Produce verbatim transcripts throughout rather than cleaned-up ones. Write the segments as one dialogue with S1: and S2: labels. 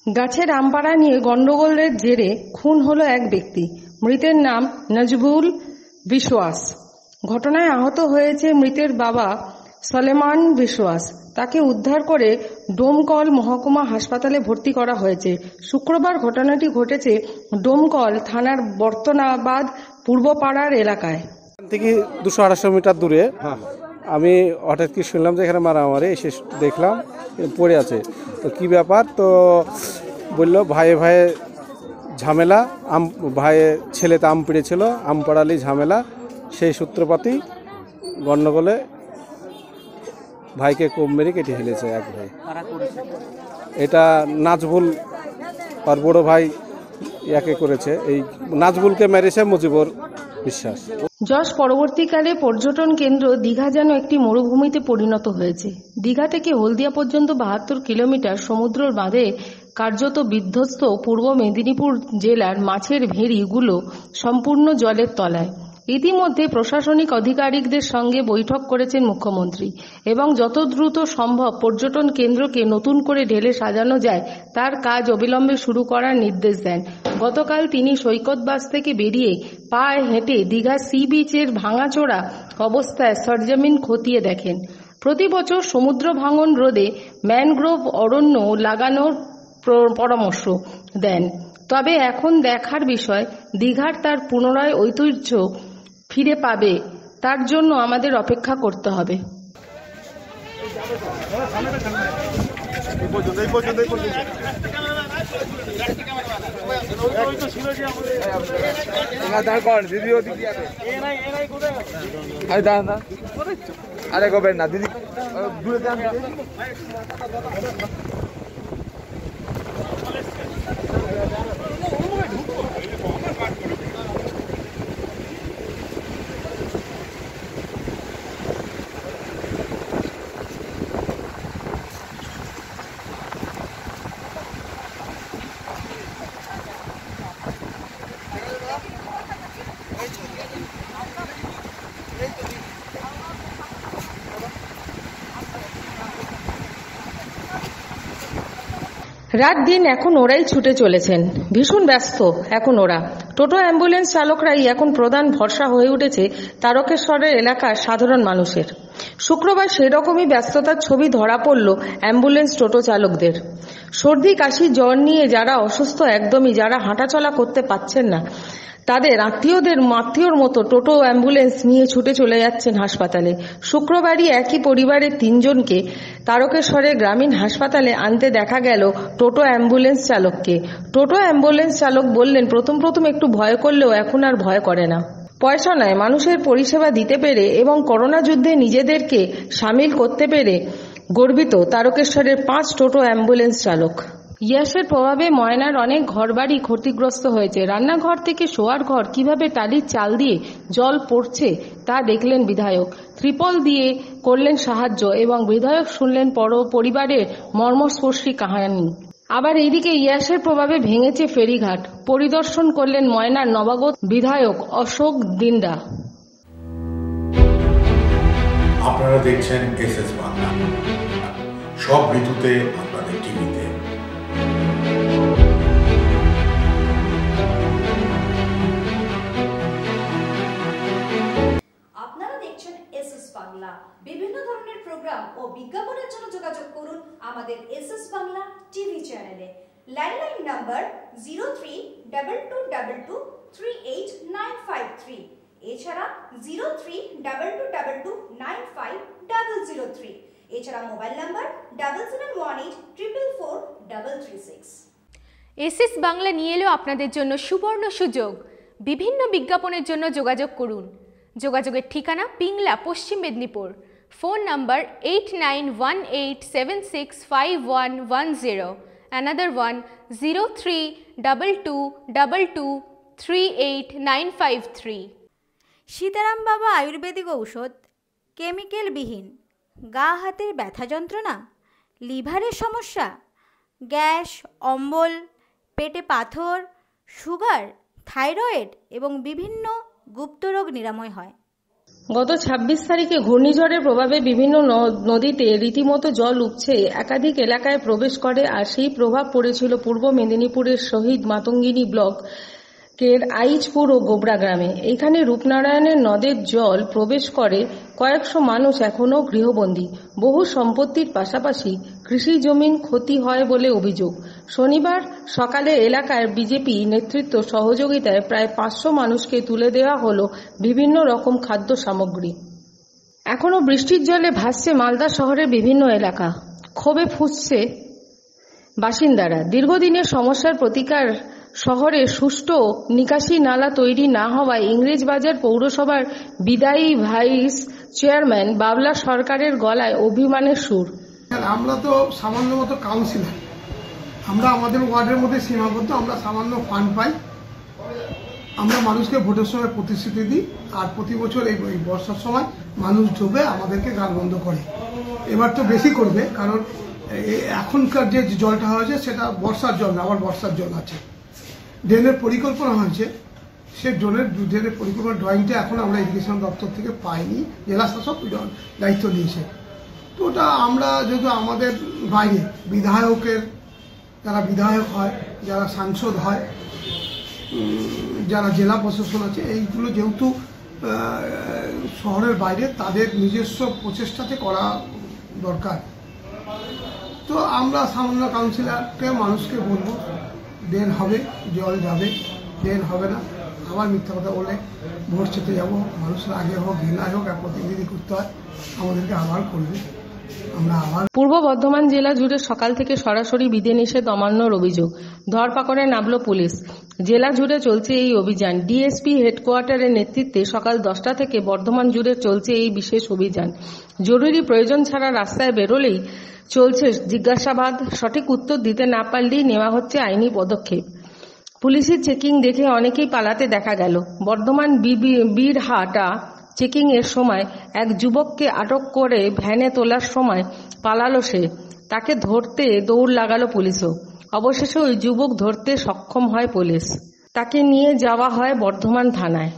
S1: গাছের আমপাড়া নিয়ে গন্ডগোলের জেরে খুন হলো এক ব্যক্তি। মৃতের নাম নজবুল বিশ্বাস। ঘটনায় আহত হয়েছে মৃতের বাবা সলেমান বিশ্বাস। তাকে উদ্ধার করে ডোমকল মহকুমা হাসপাতালে ভর্তি করা হয়েছে। শুক্রবার ঘটনাটি ঘটেছে ডোমকল থানার বর্তনাবাদ পূর্বপাড়ার এলাকায়
S2: থেকে দুশো আড়াইশো মিটার দূরে। আমি হঠাৎ কি শুনলাম যে এখানে মারামারি, এসে দেখলাম পড়ে আছে। তো কি ব্যাপার, তো বললো ভাইয়ে ভাইয়ে ঝামেলা, আম ভাইয়ে ছেলেতে আম পেড়েছিল, আম পাড়ালি ঝামেলা, সেই সূত্রপাতই গণ্ডগোলে ভাইকে কোপ মেরে কেটে ফেলেছে এক ভাই। এটা নাজবুল আর বড় ভাই ইয়াকে করেছে, এই নাজবুলকে মেরেছে মুজিবুর বিশ্বাস।
S1: যশ পরবর্তীকালে পর্যটন কেন্দ্র দীঘা যেন একটি মরুভূমিতে পরিণত হয়েছে। দীঘা থেকে হলদিয়া পর্যন্ত বাহাত্তর কিলোমিটার সমুদ্রের বাঁধে কার্যত বিধ্বস্ত পূর্ব মেদিনীপুর জেলার মাছের ভেড়িগুলো সম্পূর্ণ জলের তলায়। ইতিমধ্যে প্রশাসনিক আধিকারিকদের সঙ্গে বৈঠক করেছেন মুখ্যমন্ত্রী এবং যত দ্রুত সম্ভব পর্যটন কেন্দ্রকে নতুন করে ঢেলে সাজানো যায় তার কাজ অবিলম্বে শুরু করার নির্দেশ দেন। গতকাল তিনি সৈকতবাস থেকে বেরিয়ে পায়ে হেঁটে দীঘা সি বিচের ভাঙাচোরা অবস্থায় সরজমিন খতিয়ে দেখেন। প্রতি বছর সমুদ্র ভাঙন রোধে ম্যানগ্রোভ অরণ্য লাগানোর পরামর্শ দেন, তবে এখন দেখার বিষয় দীঘার তার পুনরায় ঐতিহ্য ফিরে পাবে, তার জন্য আমাদের অপেক্ষা করতে হবে।
S3: আরে গোবেন না দিদি।
S1: রাত দিন এখন ওরাই ছুটে চলেছেন, ভীষণ ব্যস্ত এখন ওরা। টোটো অ্যাম্বুলেন্স চালকরাই এখন প্রধান ভরসা হয়ে উঠেছে তারকেশ্বরের এলাকার সাধারণ মানুষের। শুক্রবার সেরকমই ব্যস্ততার ছবি ধরা পড়ল অ্যাম্বুলেন্স টোটো চালকদের। সর্দি কাশি জ্বর নিয়ে যারা অসুস্থ একদমই, যারা হাঁটাচলা করতে পারছেন না, তাদের আত্মীয়দের আত্মীয়র মতো টোটো অ্যাম্বুলেন্স নিয়ে ছুটে চলে যাচ্ছেন হাসপাতালে। শুক্রবারই একই পরিবারের তিনজনকে তারকেশ্বরের গ্রামীণ হাসপাতালে আনতে দেখা গেল টোটো অ্যাম্বুলেন্স চালককে। টোটো অ্যাম্বুলেন্স চালক বললেন, প্রথম প্রথম একটু ভয় করলেও এখন আর ভয় করে না। পয়সা নয়, মানুষের পরিষেবা দিতে পেরে এবং করোনা যুদ্ধে নিজেদেরকে সামিল করতে পেরে গর্বিত তারকেশ্বরের পাঁচ টোটো অ্যাম্বুলেন্স চালক। ইয়াসের প্রভাবে ময়নার অনেক ঘরবাড়ি ক্ষতিগ্রস্ত হয়েছে। রান্নাঘর থেকে শোয়ার ঘর কিভাবে টালির চাল দিয়ে জল পড়ছে তা দেখলেন বিধায়ক। ত্রিপল দিয়ে করলেন সাহায্য এবং বিধায়ক শুনলেন পরিবারের মর্মস্পর্শী কাহিনী। আবার এইদিকে ইয়াসের প্রভাবে ভেঙেছে ফেরিঘাট, পরিদর্শন করলেন ময়নার নবাগত বিধায়ক অশোক দিন্দা।
S4: আপনারা দেখছেন এস এস বাংলা, সব ঋতুতে আপনাদের টিভিতে।
S5: আপনারা দেখছেন এস এস বাংলা। বিভিন্ন ধরনের প্রোগ্রাম ও বিজ্ঞাপনের জন্য যোগাযোগ করুন আমাদের এস এস বাংলা টিভি চ্যানেলে। Landline number zero three double two double two three eight nine five three, এছাড়া zero three double two double two nine five double zero three, এছাড়া mobile number double seven one eight triple four double three six.
S6: S S Bangla নিয়ে এলো আপনাদের জন্য সুবর্ণ সুযোগ। বিভিন্ন বিজ্ঞাপনের জন্য যোগাযোগ করুন। যোগাযোগের ঠিকানা Pingla, Paschim Medinipur. Phone number eight nine one eight seven six five one one zero, another one zero three double two double two three eight nine five three.
S7: Sitaram Baba ayurvedic ঔষধ, কেমিক্যালবিহীন। গা হাতের ব্যথা যন্ত্রণা, লিভারের সমস্যা, গ্যাস, অম্বল, পেটে পাথর, সুগার, থাইরয়েড এবং বিভিন্ন গুপ্ত রোগ নিরাময় হয়।
S1: গত ছাব্বিশ তারিখে ঘূর্ণিঝড়ের প্রভাবে বিভিন্ন নদীতে রীতিমতো জল উপচে একাধিক এলাকায় প্রবেশ করে, আর সেই প্রভাব পড়েছিল পূর্ব মেদিনীপুরের শহীদ মাতঙ্গিনী ব্লক কের আইচপুর ও গোবরা গ্রামে। এখানে রূপনারায়ণের নদের জল প্রবেশ করে, কয়েকশো মানুষ এখনও গৃহবন্দী। বহু সম্পত্তির পাশাপাশি কৃষি জমিন ক্ষতি হয় বলে অভিযোগ। শনিবার সকালে এলাকার বিজেপি নেতৃত্ব সহযোগিতায় প্রায় পাঁচশো মানুষকে তুলে দেওয়া হলো বিভিন্ন রকম খাদ্য সামগ্রী। এখনও বৃষ্টির জলে ভাসছে মালদা শহরের বিভিন্ন এলাকা, ক্ষোভে ফুঁসছে বাসিন্দারা। দীর্ঘদিনের সমস্যার প্রতিকার শহরে সুষ্ঠু নিকাশি নালা তৈরি না হওয়ায় ইংরেজবাজার পৌরসভার বিদায়ী ভাইস চেয়ারম্যান বাবলা সরকারের গলায় অভিমানের সুর।
S8: আমরা তো সামান্য মতো কাউন্সিলর, আমরা আমাদের ওয়ার্ডের মধ্যে সীমাবদ্ধ, আমরা সামান্য ফান্ড পাই, আমরা মানুষকে ভোটের সময় প্রতিশ্রুতি দিই, আর প্রতি বছর এই বর্ষার সময় মানুষ ঢুকে আমাদেরকে গাল বন্ধ করে। এবার তো বেশি করবে, কারণ এখনকার যে জলটা হয়েছে সেটা বর্ষার জল না, আবার বর্ষার জল আছে। ড্রেনের পরিকল্পনা হয়েছে, সে ড্রেনের ড্রেনের পরিকল্পনা ড্রয়িংটা এখন আমরা ইরিগেশন দপ্তর থেকে পাইনি, জেলা শাসক দায়িত্ব নিয়েছে। তো ওটা আমরা যেহেতু আমাদের বাইরে বিধায়কের, যারা বিধায়ক হয়, যারা সাংসদ হয়, যারা জেলা প্রশাসন আছে, এইগুলো যেহেতু শহরের বাইরে, তাদের নিজস্ব প্রচেষ্টাতে করা দরকার। তো আমরা সামান্য কাউন্সিলরকে মানুষকে বলবো ড্রেন হবে, জল যাবে, ড্রেন হবে না। আবার মিথ্যা কথা বলে ভোট চেতে যাবো, মানুষের আগে হোক ঘৃণায় হোক প্রতিনিধি করতে হয়, আমাদেরকে আবার করবে। আমরা আবার
S1: পূর্ব বর্ধমান জেলা জুড়ে সকাল থেকে সরাসরি বিধিনিষেধ অমান্যর অভিযোগ, ধরপাকড়ে নামল পুলিশ। জেলা জুড়ে চলছে এই অভিযান। ডিএসপি হেডকোয়ার্টারের নেতৃত্বে সকাল দশটা থেকে বর্ধমান জুড়ে চলছে এই বিশেষ অভিযান। জরুরি প্রয়োজন ছাড়া রাস্তায় বেরোলেই চলছে জিজ্ঞাসাবাদ, সঠিক উত্তর দিতে না পারলেই নেওয়া হচ্ছে আইনি পদক্ষেপ। পুলিশের চেকিং দেখে অনেকেই পালাতে দেখা গেল। বর্ধমান বীরহাটা চেকিং এর সময় এক যুবককে আটক করে ভ্যানে তোলার সময় পালালো সে, তাকে ধরতে দৌড় লাগালো পুলিশও। অবশেষে ওই যুবক ধরতে সক্ষম হয় পুলিশ, তাকে নিয়ে যাওয়া হয় বর্ধমান থানায়।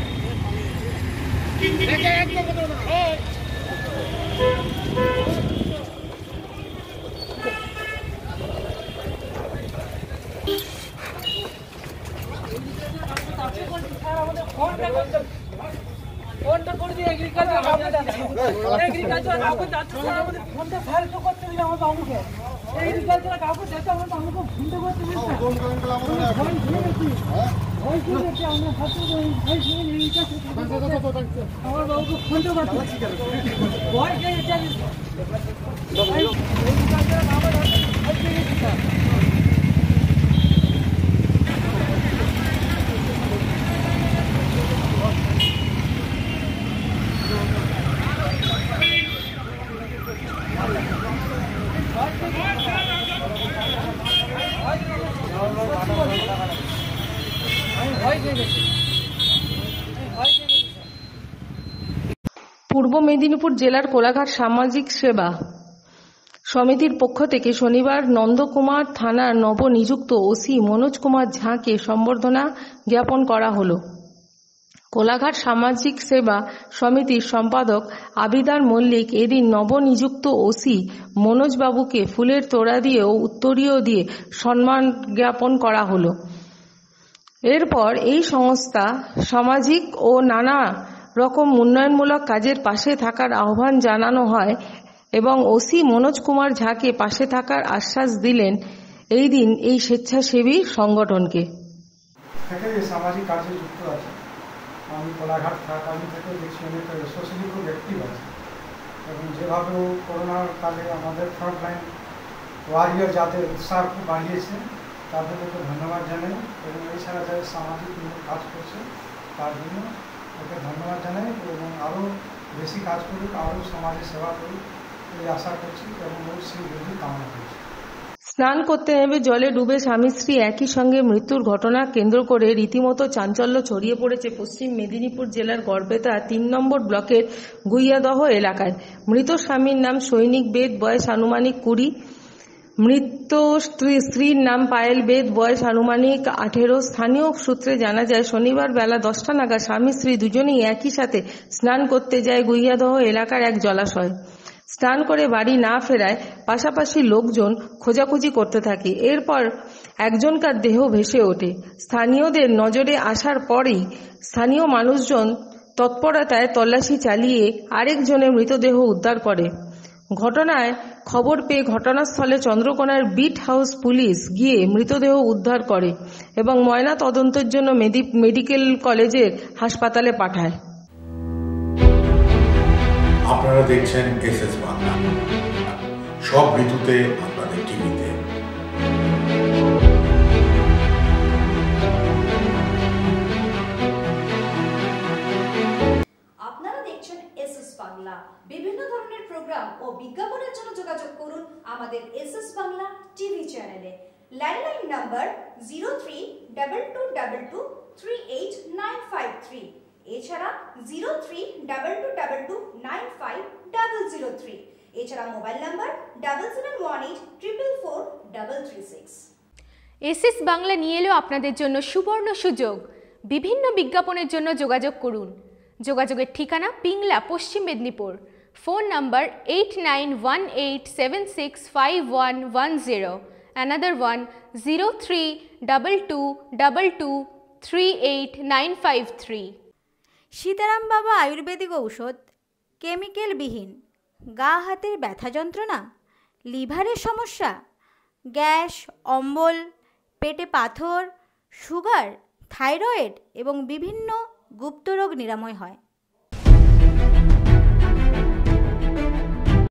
S9: ফোনটা করে দিয়ে এগ্রিকালচার কাউকে যাচ্ছে, এগ্রিকালচার কাউকে যাচ্ছে, আমাদের ফোনটা ফাইল তো করতে দিলে আমার বাবুকে, এগ্রিকালচার কাউকে যাচ্ছে, আমার বাবুকে ফোনটা করতে দিচ্ছে না। ফোন করেন বলে আমরা ফোন শুনে গেছি, ভয় শুনে গেছি, আমরা ভাবছি ভয় শুনে গেছি, আমার বাবুকে ফোনটা করতে ভয় কে গেছে, এগ্রিকালচার কাউকে ভয় পেয়ে গেছি স্যার।
S1: পূর্ব মেদিনীপুর জেলার কোলাঘাট সামাজিক সেবা সমিতির পক্ষ থেকে শনিবার নন্দকুমার থানার নবনিযুক্ত ওসি মনোজ কুমার ঝাকে সম্বর্ধনা জ্ঞাপন করা হলো। কোলাঘাট সামাজিক সেবা সমিতির সম্পাদক আবিদার মল্লিক এদিন নবনিযুক্ত ওসি মনোজবাবুকে ফুলের তোড়া দিয়ে ও উত্তরীয় দিয়ে সম্মান জ্ঞাপন করা হলো। এরপর এই সংস্থা সামাজিক ও নানা রকম উন্নয়নমূলক কাজের পাশে থাকার আহ্বান জানানো হয় এবং ওসি মনোজ কুমার ঝাকে পাশে থাকার আশ্বাস দিলেন এই দিন এই স্বেচ্ছাসেবী সংগঠনকে।
S10: সামাজিক কাজে যুক্ত আছে, আমি কোলাঘাট থাকাকালীন থেকে দেখছি অনেক সোশ্যালি খুব অ্যাক্টিভ আছে এবং যেভাবে করোনার কালে আমাদের ফ্রন্টলাইন ওয়ারিয়ার যাদের উৎসাহ খুব বাড়িয়েছে তাদেরকে ধন্যবাদ জানাই এবং এছাড়া যারা সামাজিক কাজ করছে তার জন্য ওকে ধন্যবাদ জানাই এবং আরও বেশি কাজ করুক, আরও সমাজে সেবা করুক এই আশা করছি এবং ওর সেই বুদ্ধি কামনা করছি।
S1: স্নান করতে নেমে জলে ডুবে স্বামী স্ত্রী একই সঙ্গে মৃত্যুর ঘটনা কেন্দ্র করে রীতিমতো চাঞ্চল্য ছড়িয়ে পড়েছে পশ্চিম মেদিনীপুর জেলার গড়বেতা তিন নম্বর ব্লকের গুইয়াদহ এলাকায়। মৃত স্বামীর নাম সৈনিক বেদ, বয়স আনুমানিক কুড়ি। মৃত স্ত্রী স্ত্রীর নাম পায়েল বেদ, বয়স আনুমানিক আঠেরো। স্থানীয় সূত্রে জানা যায় শনিবার বেলা দশটা নাগাদ স্বামী স্ত্রী দুজনেই একই সাথে স্নান করতে যায় গুইয়াদহ এলাকার এক জলাশয়। স্নান করে বাড়ি না ফেরায় পাশাপাশি লোকজন খোঁজাখুঁজি করতে থাকে। এরপর একজনকার দেহ ভেসে ওঠে। স্থানীয়দের নজরে আসার পরেই স্থানীয় মানুষজন তৎপরতায় তল্লাশি চালিয়ে আরেকজনের মৃতদেহ উদ্ধার করে। ঘটনায় খবর পেয়ে ঘটনাস্থলে চন্দ্রকোনার বিট হাউস পুলিশ গিয়ে মৃতদেহ উদ্ধার করে এবং ময়না তদন্তের জন্য মেডিকেল কলেজের হাসপাতালে পাঠায়।
S4: আপনারা দেখছেন এস এস বাংলা, সব ঋতুতে আপনাদের টিভিতে।
S5: আপনারা দেখছেন এস এস বাংলা। বিভিন্ন ধরনের প্রোগ্রাম ও বিজ্ঞাপনের জন্য যোগাযোগ করুন আমাদের এস এস বাংলা টিভি চ্যানেলে। Landline number zero three double two double two three eight nine five three, এছাড়া zero three double two double two nine five double zero three, এছাড়া mobile number double seven one eight triple four double three six.
S6: S S Bangla নিয়ে এলো আপনাদের জন্য সুবর্ণ সুযোগ। বিভিন্ন বিজ্ঞাপনের জন্য যোগাযোগ করুন। যোগাযোগের ঠিকানা Pingla, Paschim Medinipur. Phone number eight nine one eight seven six five one one zero, another one zero three double two double two three eight nine five three.
S7: Sitaram Baba ayurvedic ঔষধ, কেমিক্যালবিহীন। গা হাতের ব্যথা যন্ত্রণা, লিভারের সমস্যা, গ্যাস, অম্বল, পেটে পাথর, সুগার, থাইরয়েড এবং বিভিন্ন গুপ্ত রোগ নিরাময় হয়।